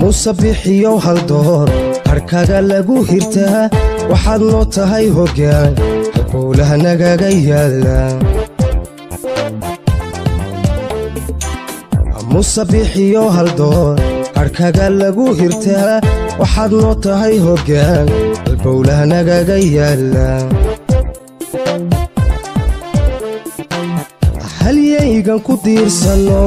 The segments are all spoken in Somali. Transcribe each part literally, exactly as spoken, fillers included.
musabixiyo hal door harkaga lagu hirtaa waxaad noo tahay hoggaan howlaha nagaga yaala musabixiyo hal door harkaga lagu hirtaa waxaad noo tahay hoggaan howlaha nagaga yaala halyaygan ku diirsano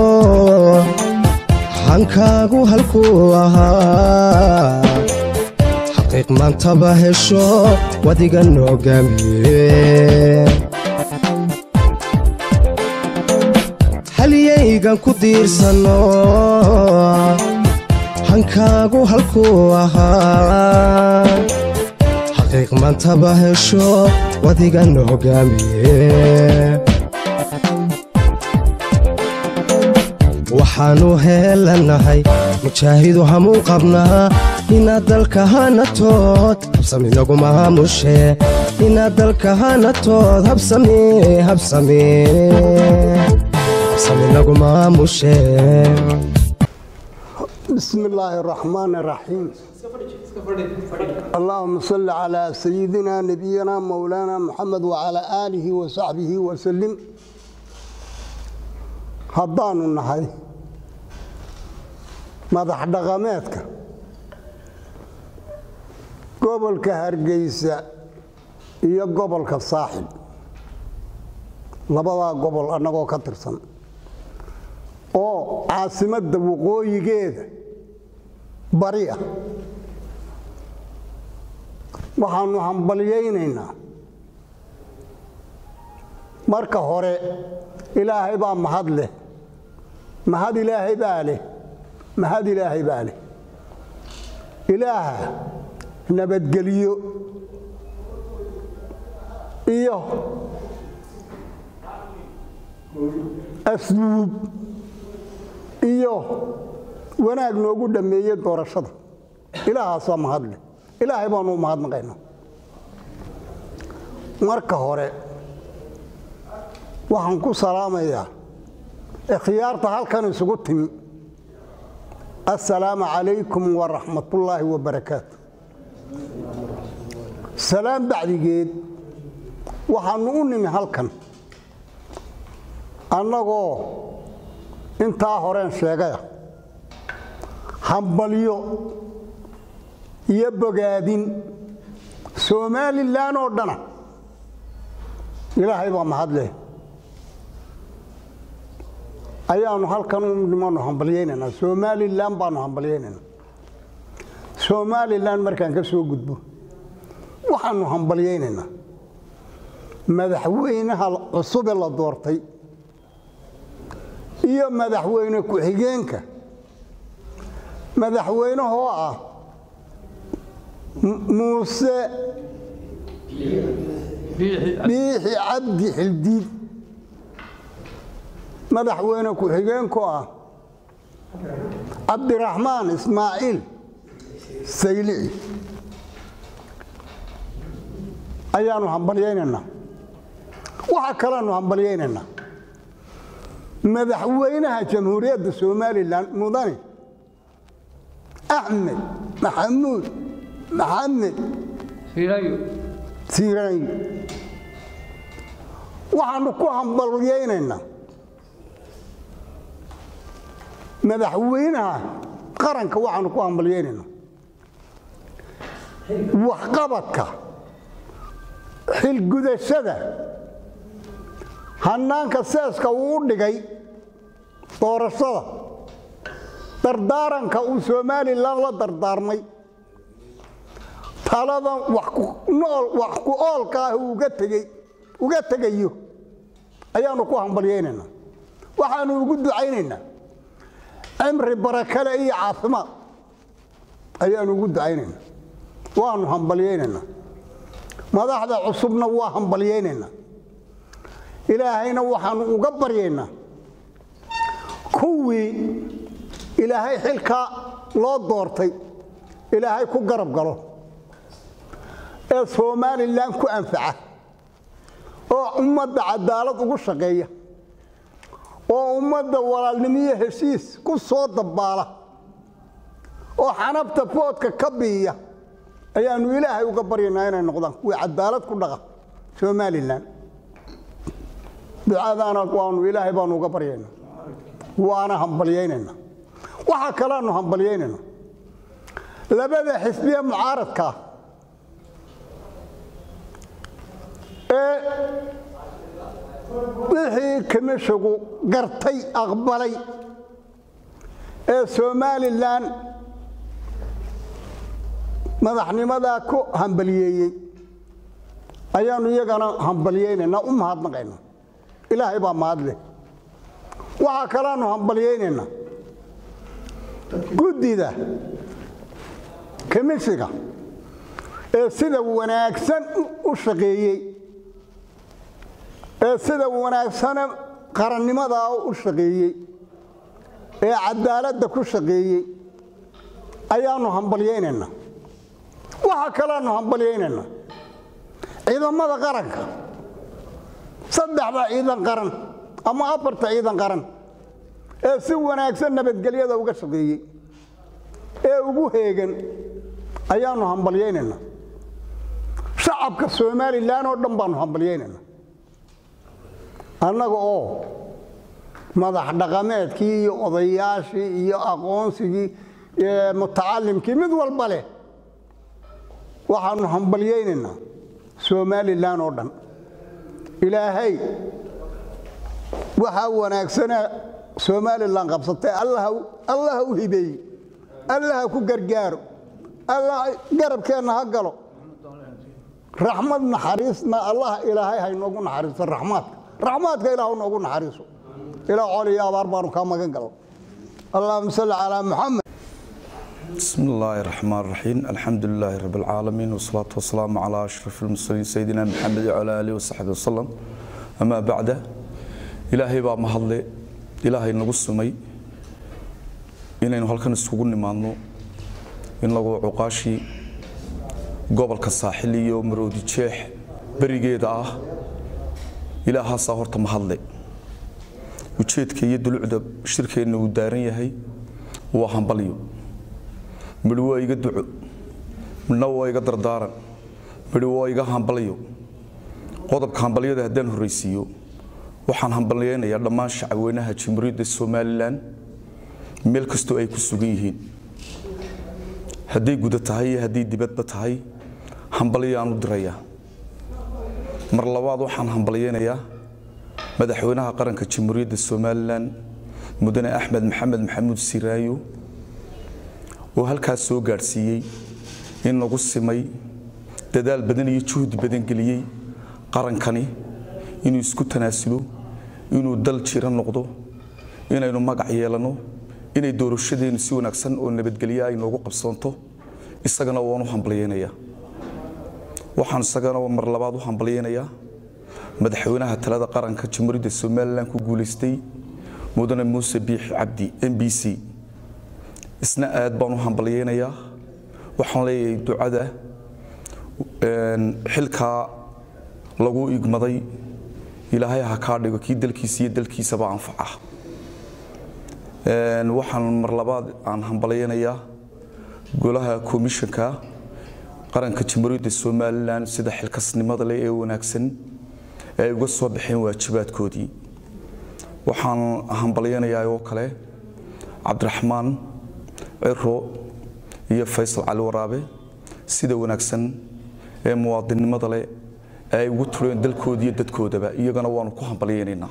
hankaagu halkuu ahaa xaqiiq maantaba hesho wadiga noogaamiye halyaygan ku diirsano hankaagu halkuu ahaa xaqiiq maantaba hesho wadiga noogaamiye waxaanu heelanahay mujaahidu hamuu qabnaa inaad dalka hanatood habsami nagu maamushe inaad dalka hanatood habsami habsami habsami nagu maamushe بسم الله الرحمن الرحيم اللهم صل على سيدنا نبينا مولانا محمد وعلى آله وصحبه وسلم هضان النحي مدح دغماتك قبل كهرجيسة هي قبل كالصاحب لبضا قبل أنه كترسن أو عاصمة وقوي جيد بريئة وحنو همبليينينا مركه هوري إلهي با مهد له مهد إلهي باله مهد إلهي باله إله نبت قليو إيوه أسلوب إيوه وناك نوغو دمية دور الشضر إله أصلا مهد له إلهي با نو مهد نغينا مركه هوري waxaan ku salaamayaa ikhtiyaarta halkan isugu timi assalaamu calaykum wa rahmatullaahi wa barakaatu salaam bacdigeed waxaanu u nimi halkan annagoo intaa horeen sheegaya hambalyo iyo bogaadin Somaliland oo dhana ilaahay baa mahad leh ayaanu halkan u nimano hambalyeynana Somaliland baanu hambalyeynana Somaliland markaan ka soo gudbo waxaanu hambalyeynana madaxweynaha cusub ee la doortay iyo madaxweyne ku xigeenka madaxweynaha oo ah Muuse biixi cabdi xildiid madaxweyne ku xigeenku ah Abdirahmaan Ismaaciil Saylici ayaanu hambalyeynana waxa kale aanu hambalyeynana madaxweynaha jamhuuriyadda Somaliland mudane Ahmed Maxamuud Maxamed Siirayo Siirayo waxaanu ku hambalyeynana madaxweynaha qaranka waxaanu ku hambalyeynayna wax qabadka xil gudashada hanaanka seeska uu dhigay doorashada dardaaranka uu Somaliland la dardaarmay talada wax ku nool wax ku oolka uga tagay uga tagayo ayaanu ku hambalyeynayna waxaanu ugu ducaynayna أمر بركة أي عاصمة أي أنا قد عيننا وأنا هم بلييننا ماذا هذا عصبنا وهم بلييننا إلهينا وحن وقبرينا كوي إلهي حلكا لا دورتي إلهي كو قرب قالوا Somaliland ku anfaca oo ummadda cadaalad ugu shaqeeya oo ummadda walaalnimo heshiis ku soo dabaala oo xanabta foodka ka biiya ayaanu ilaahay uga baryaynaa inay noqdaan kuwii cadaalad ku dhaqa Somaliland ducadaana waanu ilaahay baanu uga baryaynaa waana hambalyeynayna waxa kale aanu hambalyeynayna labada xisbiya mucaaradka ee wixii kamishigu gartay aqbalay ee Somaliland madaxnimada ku hambalyeeyay ayaanu iyagana hambalyeynayna u mahadnaqayna ilaahay baa mahad leh waxa kale aanu hambalyeynayna guddida kamishiga ee sida wanaagsan u shaqeeyay ee sida wanaagsan qarannimada u shaqeeyay ee cadaaladda ku shaqeeyay ayaanu hambalyeynayna waxa kale aanu hambalyeynayna ciidamada qaranka saddexda ciidan qaran ama afarta ciidan qaran ee si wanaagsan nabadgelyada uga shaqeeyay ee ugu heegan ayaanu hambalyeynayna shacabka Somaliland oo dhan baanu hambalyeynayna annaga oo madax dhaqameedkii iyo odayaashii iyo aqoonsigii ee mutacallimkii mid walba leh waxaanu hambalyeynayna Somaliland oo dhan ilaahay waxa wanaagsan Somaliland qabsatay allah allah u hibeey allah ku gargaaro allah garabkeena ha galo raxmad naxariisna allah ilaahay hay noogu naxariiso raxmad raxmadka ilaahu noogu naxariiso ilaa coliya abaar baanu ka magan galo allahumma salli ala muhammad بسم الله الرحمن الرحيم الحمد لله رب العالمين والصلاة والسلام على أشرف المرسلين سيدنا محمد وعلى آله وصحبه وسلم أما بعد إلهي باب محل إلهي نقصمي إنه هل كان السجون مانو إن لو عقاشي قبل كالساحلي يوم رودي تشيح بريجيدا إلها صهرت محل وتشيت كي يدل عدب شركة إنه دارين هي وهم بليو midho iga duco midna waa iga dardaaran midho waa iga hambaliyo qodobka hambaliyada hadaan horeysiyo waxaan hambaliyeenayaa dhammaan shacabweynaha Jamhuuriyadda Somaliland meel kasto ay ku sugan yihiin haddii guud tahay haddii dibadba tahay hambaliyaan u diraya mar labaad waxaan hambaliyeenayaa madaxweynaha qaranka Jamhuuriyadda Somaliland mudane Axmed Maxamed Maxamuud Siraayo oo halkaas soo gaarsiiyay in lagu simay dadaal badan iyo juhdi badan galiyay qarankani inuu isku tanaasulo inuu dal jira noqdo inaynu magac yeelano inay doorashadeenu si wanaagsan oo nabadgelyo ay noogu qabsanto isagana waanu hambalyeynaya waxaan isagana mar labaad u hambalyeynaya madaxweynaha talada qaranka Jamhuuriyadda Somaliland ku guuleystay mudane Muuse Biixi Cabdi M B C isna aad baan u hambalyeynaya waxaan leeyahay ducada een xilka lagu igmaday ilaahay ha ka dhigo kii dalkiisa iyo dalkiisa ba anfaca een waxaan mar labaad aan hambalyeynaya golaha komishanka qaranka Jamhuuriyadda Somaliland sida xilkasnimada leh ee wanaagsan ay uga soo bixeen waajibaadkoodii waxaan hambalyeynayaa oo kale Cabdiraxmaan Ciro iyo Faysal Cali Waraabe sida wanaagsan ee muwaadinimada leh ay ugu tureen dalkoodii dadkoodaba iyagana waanu ku hambalyeynaa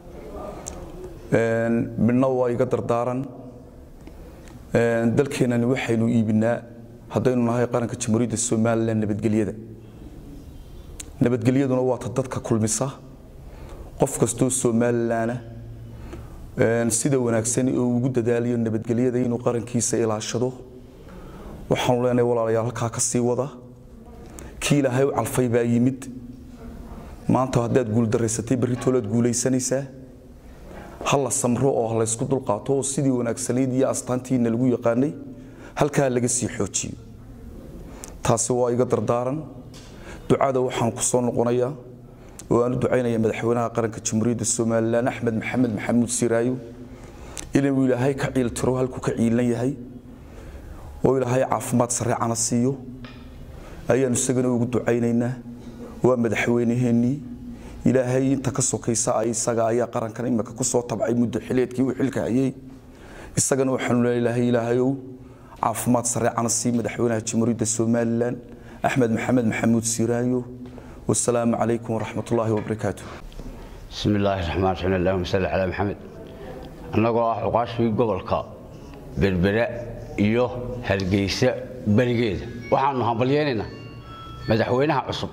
een midna waa iga dardaaran een dalkeenani waxaynu iibinaa haddaynu nahay qaranka Jamhuuriyadda Somaliland nabadgelyada nabadgelyaduna waa dadka kulmisa qof kasto Somaliland een sida wanaagsan oo ugu dadaaliyo nabadgelyada inuu qarankiisa ilaashado waxaan leenahay walaalayaal halka ka sii wada kii ilaahay u calfay baa yimid maanta haddaad guul dareysatay bari toolad guuleysanaysaa hal samro oo la isku dul qaato sidii wanaagsaneed iyo astaantiina lagu yaqaanay halka laga sii xoojiyo taasi waa iga dardaaran ducada waxaan ku soo noqonayaa وأنا دعينا مدحونا قرنك جمهورية الصومال أحمد محمد محمود سيرايو إلى ولاهاي كعيل تروها الكوكعيل لي هاي oo ilaahay caafimaad sareecana siiyo ayaan isagana ugu ducaynaynaa waa madaxweynaheennii ilaahay inta ka sokaysa ay isaga ayaa qarankan imika ku soo tabcay muddo xileedkii uu xilka hayay isagana waxaan leeyahay ilaahayow caafimaad sareecana sii madaxweynaha jamhuuriyadda Soomaaliland Axmed Maxamed Maxamuud Siiraayo والسلام عليكم ورحمة الله وبركاته. بسم الله الرحمن الرحيم اللهم صل على محمد. أنا قاعد أقاش في قبل كا بالبراء إيوه هالجيسة بريجيد وحنا هنبلياننا مدحوينها عصب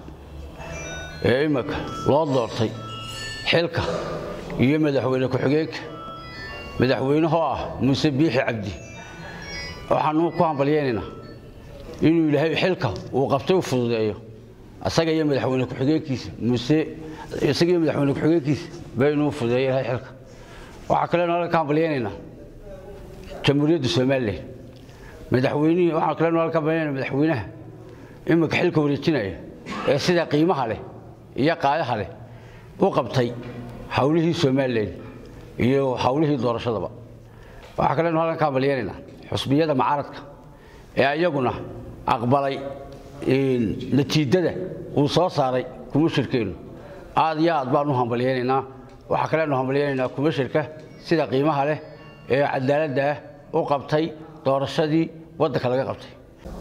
إيمك لا ضرطي حلكة إيه مدحوينك وحقيك مدحوينها مسبيح عبدي وحنا كان بلياننا إنه لهي حلكة وقفتوا في الضيق asaga iyo madaxweyne ku xigeenkiisa muse isaga iyo madaxweyne ku xigeenkiisa baynu fudeeyay xilka waxa kale oo la kaambaleenayna jamhuuriyadda Soomaaliland madaxweynaha waxa kale oo la kaambaleenayna madaxweynaha imika xilka wareejinaya ee sida qiimaha leh iyo qaadaha leh u qabtay hawlihii Soomaaliland iyo hawlihii doorashadaba waxa kale oo la kaambaleenayna xusbiyada mucaaradka ee ayaguna aqbalay natiijada uu soo saaray kuma shirkeenu aad iyo aad baan u hambalyeynaa waxa kale oo hambalyeynaa kuma shirka sida qiimaha leh ee cadaaladda u qabtay doorashadii waddanka laga qabtay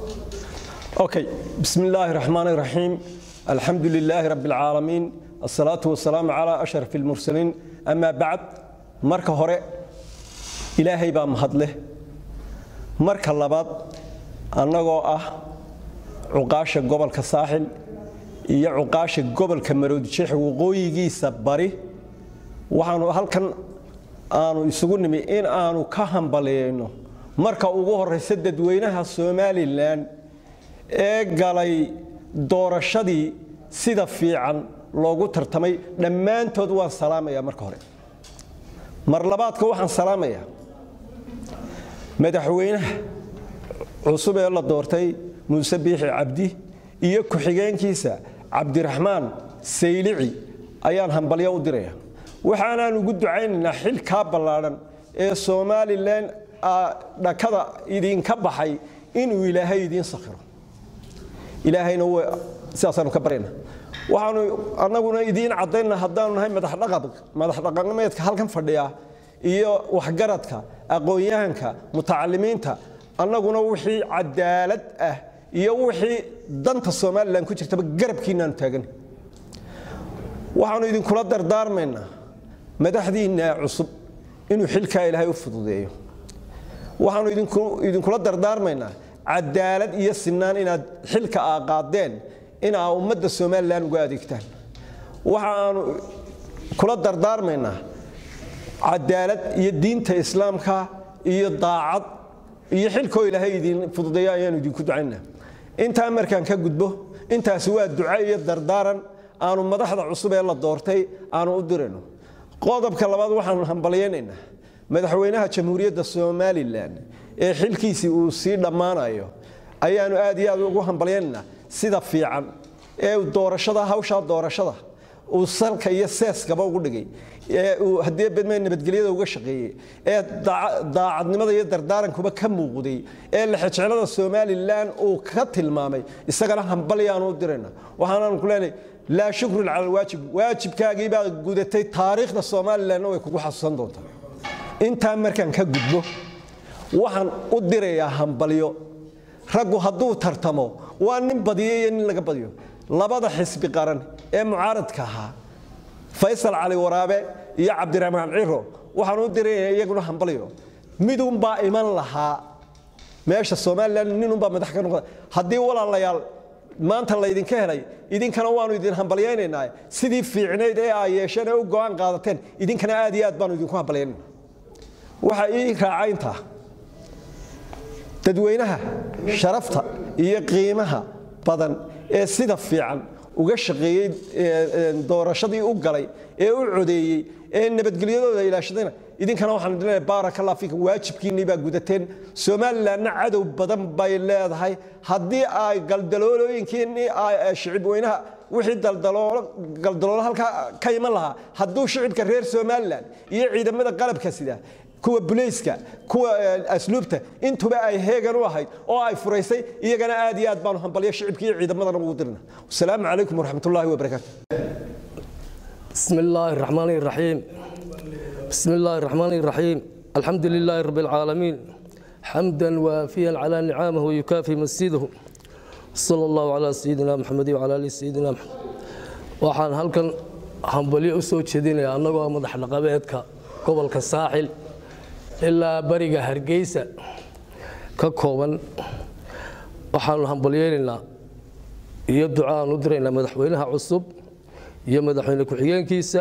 okay bismillaahir rahmaanir rahiim alxamdulillaahi rabbil caalamiin assalaatu wassalaam ala ashrafil mursaliin amma ba'd marka hore ilaahay baa mahadleh marka labaad annagoo ah عقاشة قبل كساحل هي عقاشة قبل كمرود شيخ وقويجيسا بري وحنو هل كان أنا يسقون مي إن أنا كهم بالينو مركا وجوه رسدد وينها الصومالي لان إجالي دور الشدي سيدا في عن لوجو ترتمي لما أنت تدور سلامة يا مركوري مرلبات كوحن سلامة يا مدحوينه عصوبة يلا دورتي مسبيح عبدي iyo ku xigeenkiisa Cabdiraxmaan Saylici ayaan hambalyo u diray waxaan ugu ducaynaynaa xilka ballaaran ee Soomaaliland dhakada idin ka baxay inuu Ilaahay idin sakhiro Ilaahayna sidaasaan ka bareena waxaan anaguna idin cadeynaa hadaan nahay madax dhaqaaq madax dhaqameedka halkan fadhiya iyo waxgaradka aqoon-yahanka mutacalimiinta anaguna wixii cadaalad ah iyo wixii danta Soomaaliland ku jirtaba garabkiinaan taagan waxaanu idin kula dardaarmaynaa madaxdiina cusub inuu xilka Ilaahay u fududeeyo waxaanu idin idin kula dardaarmaynaa cadaalad iyo sinaan inaad xilka qaadeen in aa ummadda Soomaaliland uga adeegtaan waxaanu kula dardaarmaynaa cadaalad iyo diinta islaamka iyo daacad iyo xilka Ilaahay idin fududeeyo ayaan idin ku ducaynaa inta markaan ka gudbo intaas waa duco iyo dardaaran aanu madaxda cusub ee la doortay aanu u dirayno qodobka labaad waxaan hambalyeynaa madaxweynaha jamhuuriyadda Soomaaliland ee xilkiisii uu si dhamaanayo ayaanu aad iyo aad ugu hambalyeynaa sida fiican ee doorashada hawsha doorashada uu salka iyo seeskaba ugu dhigay ee uu hadii badmay nabadgelyada uga shaqeeyay ee daacadnimada iyo dardaarankuba ka muuqday ee la xijcelada Soomaaliland uu ka tilmaamay isagana hambalyaan u dirayna waxaan ku leenahay la shukru ala alwaajib waajibkaagii baa gudatay taariikhda Soomaaliland way kugu xasuusan doontaa inta markaan ka gudbo waxaan u dirayaa hambalyo raggu hadduu tartamo waa nin badiyay in laga badiyo labada xisbi qaran ee mucaaradka ahaa Faysal Ali Waraabe iyo Cabdiraxmaan Ciro waxaan u diray iyaguna hambalyo midun baa iman lahaa meesha Soomaaliland ninun baa madax ka noqday hadii walaalayaal maanta la idin ka helay idinkana waanu idin hambalyeynaa sidii fiicneed ee ay yeesheen oo go'aan qaadateen idinkana aad iyo aad baan idinku hambalyeynaa waxa ii raacaynta dadweynaha sharafta iyo qiimaha badan ee sida fiican uga shaqeeyay doorashadii u galay ee u codeeyay ee nabadgelyadooda ilaashadayna idinkana waxaan leeyahay barakallahu fiikum waajibkiinii baa gudateen Soomaaliland cadow badan bay leedahay hadii ay galdaloolooyinkiinii ay shicib weynaha wixii daldalool galdalool halka ka iman lahaa haduu shicibka reer Soomaaliland iyo ciidamada qalabka sida kuwa bulayska kuwa asluubta intuba ay heegan u ahayd oo ay furaysay iyagana aad iyo aad baanu hambalyo shicibkii ciidamadana ugu dirna assalaamu calaykum waraxmatullaahi wabarakaatu بسم الله الرحمن الرحيم بسم الله الرحمن الرحيم الحمد لله رب العالمين حمدا وافيا على نعمه ويكافي مسجده صلى الله على سيدنا محمد وعلى ال سيدنا محمد waxaan halkan hambalyo u soo jeedinayaa anagoo madax dhaqameedka gobolka saaxil ilaa bariga hargeysa ka kooban waxaan hambalyeynaa iyo ducaan u diraynaa madaxweynaha cusub iyo madaxweyne ku-xigeenkiisa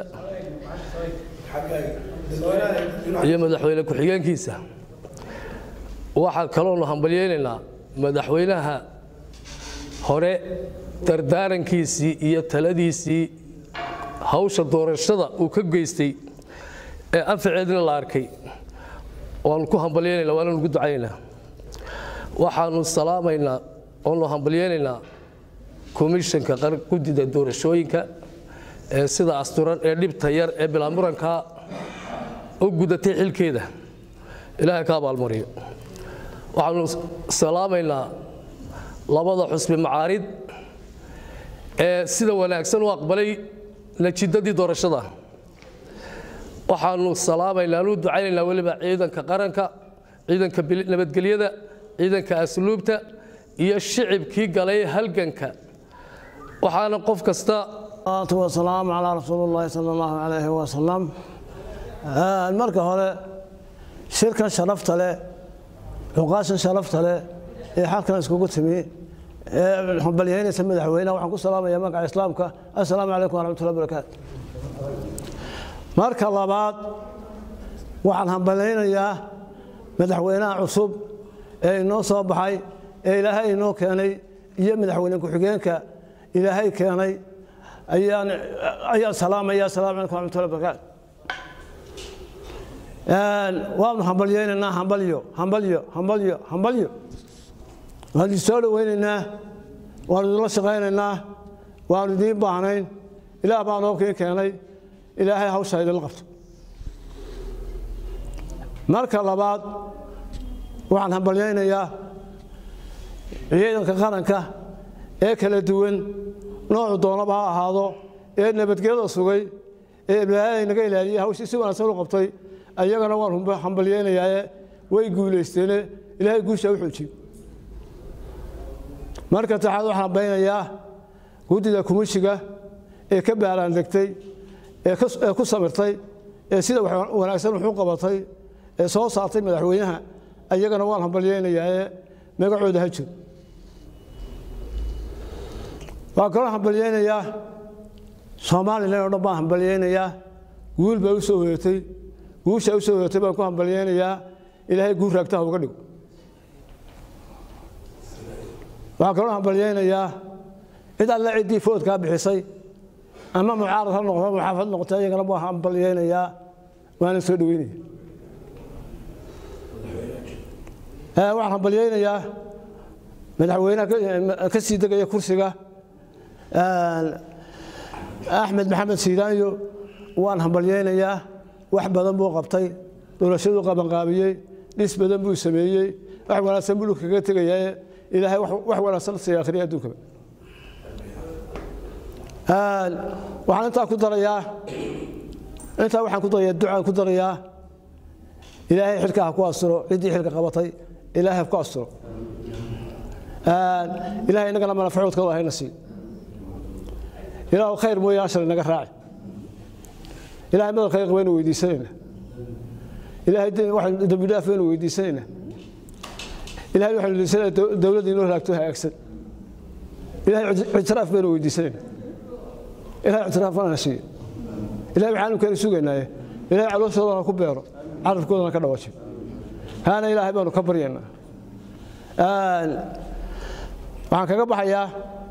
iyo madaxweyne ku-xigeenkiisa waxa kale oo hambalyeynaa madaxweynaha hore dardaarankiisii iyo taladiisii hawsha doorashada uu ka geystay ee anfaceedna la arkay waan ku hambalyeynaa waan ugu ducaynaa waxaanu salaamaynaa oo hambalyeynaa komishanka gudida doorashooyinka ee sida asturan ee dhibta yar ee bilaamuranka u gudatay xilkeeda ilaahay ka abaalmariyo waxaanu salaamaynaa labada xusbi macaarid ee sida wanaagsan u aqbalay natiijadii doorashada waxaanu salaamaynaa u ducaynaynaa waliba ciidanka qaranka ciidanka nabadgelyada ciidanka asluubta iyo shicibkii galay halganka waxaana qof kasta والسلام على رسول الله صلى الله عليه وسلم المركه هore shirkan sharafta leh xuqaashan sharafta leh ee halkan iskugu timi ee hambalyeynaysa madaxweynaha waxaan ku salaamayaa magaca islaamka assalaamu calaykum waraxmatullahi wabarakaatu marka labaad waxaan hambalyeynayaa madaxweynaha cusub ee inoo soo baxay ee ilaahay inoo keenay iyo madaxweyne ku-xigeenka ilaahay keenay ayaan ayaan salaamaya assalaamu calaykum waraxmatullahi wabarakaatu waan hambalyeynaa hambalyo hambalyo hambalyo hambalyo waan soo dhaweynaynaa waan idinla shaqaynaynaa waan idiin baahnayn ilaah baa noo keen keenay ilaahay hawsha idinla qabto marka labaad waxaan hambalyeynayaa ciidanka qaranka ee kala duwan noocu doonaba ha ahaado ee nabadgelyada sugay ee ilaahay naga ilaaliyay hawshii si wanaagsan u qabtay ayagana waan hambalyeynayaa way guuleysteen ilaahay guusha u xoojiyo marka taxaad waxaan baynayaa gudida kumishiga ee ka baalaan degtay ee ku samirtay ee sida wanaagsan wuxuu qabatay ee soo saartay madaxweynaha ayagana waan hambalyeynayaa magacooda ha jiro waa kala hambalyeynayaa Soomaaliland oo dhan baan hambalyeynayaa guul baa u soo hoyatay guusha u soo hoyatay baan ku hambalyeynayaa ilaahay guul raagta uga dhigo waa kala hambalyeynayaa cid alla cidii foodka bixisay ama mucaarad ha noqdo muxaafad noqdo ayagana baan hambalyeynayaa waana soo dhaweynaya ee waxaan hambalyeynayaa madaxweynaha ka sii degaya kursiga أحمد محمد سيدانيو وان همبليينيا wax badan buu qabtay doorashadu qaban qaabiyay dhis badan buu sameeyay wax wanaagsan buu kaga tagayay ilaahay wax wanaagsan si akhriya adduunka aan waxaan inta ku darayaa inta waxaan ku darayaa ducaan ku darayaa ilaahay xilka ku asro cidii xilka qabatay ilaahay ku asro aan ilaahay naga lama nafacoodka waa hayna si ilaahu khayr mooy ashar naga raaci ilaahay madal khayr qabeen weydiisanayna ilaahay waxaan dambi dhaaf weyn weydiisanayna ilaahay waxaan weydiisanayna dawladda inoo raagto hagaagsan ilaahay ictiraaf weyn weydiisanayna ilaahay ictiraaf aan sheey ilaahay waxaan ka sugaynaa ilaahay calooshooda ku beero carabkooda ka dhawaashay haana ilaahay baanu ka baryaynaa aan waxaan kaga baxayaa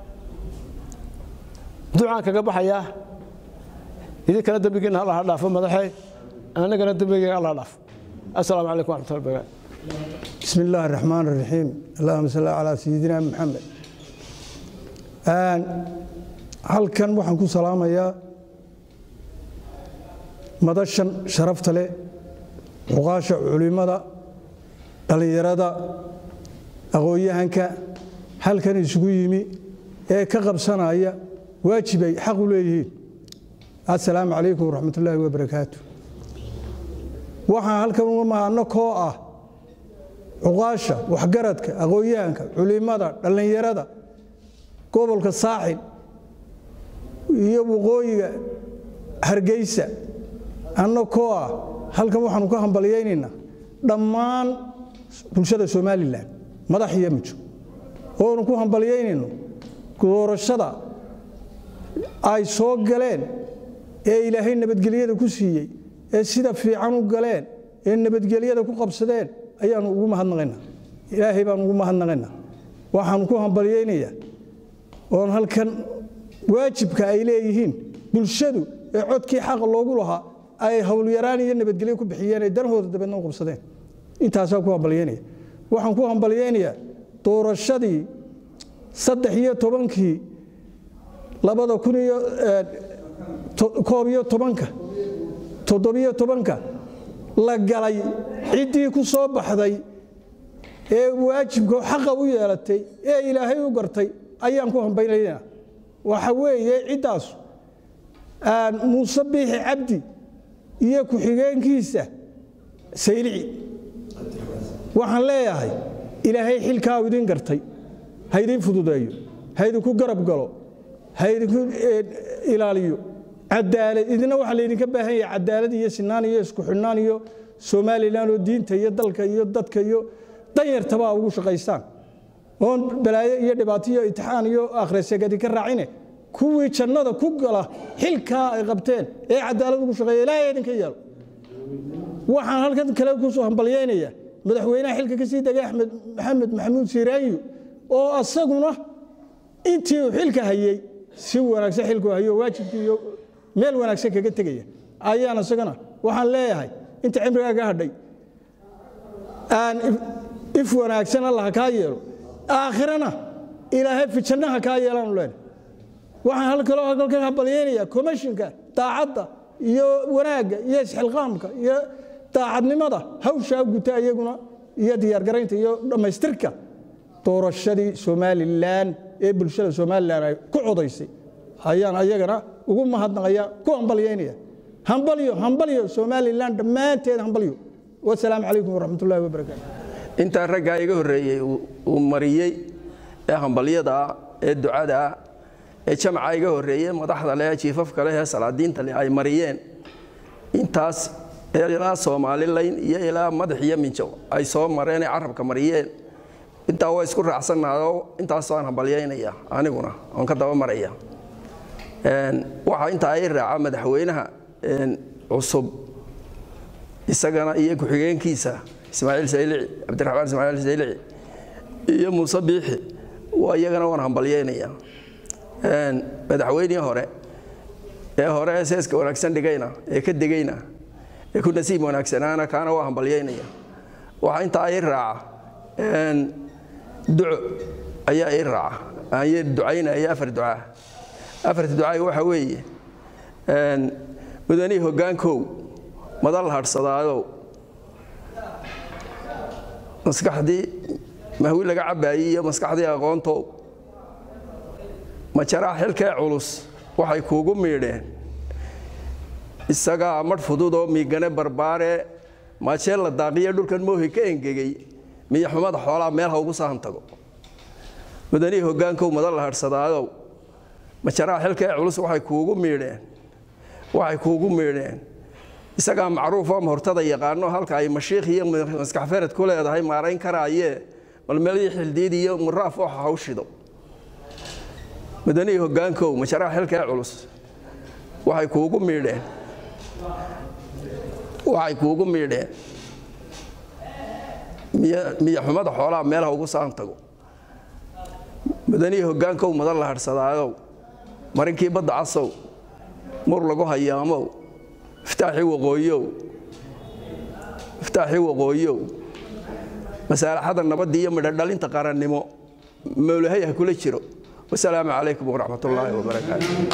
ducaan kaga baxayaa idinkana dambigeena Allah ha dhaafo madaxay anagana dambigeena Allah ha dhaafo assalaamu calaykum wa rahmatullahi wa barakatuh bismillahir rahmanir rahiim allahumma salli ala sayyidina muhammad aan halkan waxaan ku salaamayaa madashan sharafta leh cuqaasha culimada dhalinyarada aqoon-yahanka halkan isugu yimi ee ka qabsanaya waajib ay xaq u leeyihiin assalaamu calaykum waraxmatullaahi wabarakaatu waxaan halkan uga mahadno koo ah cuqaasha waxgaradka aqoon-yahanka culimada dhalinyarada gobolka saaxil iyo waqooyiga hargeysa anna koo ah halkan waxaanu ka hambalyaynaynaa dhammaan bulshada somalilan madax iyo mijo oonu ku hambalyaynayno doorashada ay soo galeen ee ilaahay nabadgelyada ku siiyey ee sida fiican u galeen ee nabadgelyada ku qabsadeen ayaanu ugu mahadnaqaynaa ilaahay baan ugu mahadnaqaynaa waxaanu ku hambalyaynayaa oon halkan waajibka ay leeyihiin bulshadu ee codkii xaq loogu lahaa ay howlyaraan iyo nabadgelyo ku bixiyeen ee danahooda dabeedna u qabsadeen intaasaa ku hambalyaynaya waxaan ku hambalyaynayaa doorashadii saddex iyo tobankii labada kun iyo koob iyo tobanka toddobiyo tobanka la galay ciddii ku soo baxday ee waajibka xaqa u yeelatay ee ilaahay u gartay ayaan ku hambalyaynaa waxa weeye ciddaas muuse biixi cabdi iyo ku-xigeenkiisa saylici waxaan leeyahay ilaahay xilkaa u idin gartay ha idin fududeeyo ha idinku garab galo ha idinku ilaaliyo cadaalad idina waxaa laydinka baahan yahay cadaalad iyo sinaan iyo isku xidhnaan iyo somalilan oo diinta iyo dalka iyo dadka iyo danyartabaa ugu shaqaystaan oon balaayo iyo dhibaato iyo itixaan iyo akhrisagadi ka raacine kuwii jannada ku gala xilkaa ay qabteen ee cadaalad ugu shaqeeya ilaahay idinka yeelo waxaan halkan kale ku soo hambalyaynayaa madaxweynaha xilka ka sii degay axmed maxamed maxamuud siiraanyo oo asaguna intii uu xilka hayay si wanaagsan xilku hayo waajibkii iyo meel wanaagsan kaga tegaya ayaan asagana waxaan leeyahay inta cimrigaaga hadhay aan if wanaagsan allah kaa yeelo aakhirana ilaahay fi jannaha kaa yeelaan leen waxaan halkaloo halkan hambalyaynayaa commissionka daacadda iyo wanaagga iyo isxilqaamka iyo daacadnimada hawshaa guta iyaguna iyo diyaargaraynta iyo dhammaystirka doorashadii somalilan ee bulshada somalilan ay ku codaysay ayaan ayagana ugu mahadnaqaya ku hambalyaynaya hambalyo hambalyo somalilan dhammaanteed hambalyo wassalaamu calaykum waraxmatullaahi wabarakaatu intaa raggaa iga horreeyey uu mariyey ee hambalyada ee ducada ee jamca iga horreeyey madaxda leh jiifafka leh ee salaadiinta leh ay mariyeen intaas ilaa Soomaaliland iyo ilaa madax iyo minjo ay soo mareen ee carabka mariyeen inta way isku raacsanaado intaas aan hambalyeynaya aniguna aan ka daba maraya een waxa inta ay raaca madaxweynaha een cusub isagana iyo ku xigeenkiisa Ismaaciil Saylici Cabdiraxmaan Ismaaciil Saylici iyo Muuse Biixi waa iyagana waan hambalyeynaya een madaxweynihii hore ee hore seeska wanaagsan dhigayna ee ka degayna ee ku nasiib wanaagsanaana kaana waa hambalyeynaya waxa inta ay raaca een duco ayaa ay raaca ay ducaynaya afar duca afar duca waxa weeye een mudani hoggaankow madal harsadaado maskaxdii mahwi laga cabaayay iyo maskaxdii aqoonto ma jara xilka culus waxay kuugu miidheen isaga mar fudud oo miigane barbaare ma jeel la daaqiyo dhulkan moohi ka engegay miya xumada xoolaha meel ha ugu saahan tago mudani hoggaankow madal harsadaado ma jara xilka culus waxay kuugu miidheen waxay kuugu miidheen isaga macruuf oo hortada yaqaano halka ay mashiikh iyo maskax farad ku leedahay maarayn karaaye bal meel xildiid iyo muraaf oo hawshido mudani hoggaankow ma jara xilka culus waxay kuugu miidheen waxay kuugu miidheen miya miya xumada xoolaha meel ha ugu saan tago mudani hoggaankow madal la harsadaado marinkii badda casow mur lagu hayaamo iftaaxi waqooyow iftaaxi waqooyow masalaxada nabadda iyo midho dhalinta qarannimo mawlahay ha kula jiro wassalaamu calaykum waraxmatullaahi wabarakaatuh